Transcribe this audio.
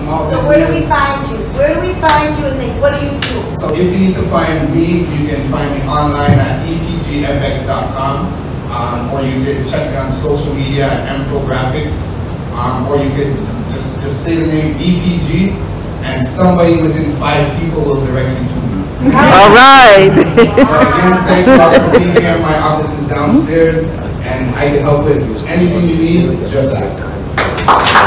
small So business. where do we find you? Where do we find you, and then what do you do? So if you need to find me, you can find me online at epgfx.com, or you can check me on social media at mprographics, or you could just say the name EPG, and somebody within 5 people will direct you to me. All right. Again, thank you all for being here. My office is downstairs, and I can help with anything you need, just ask.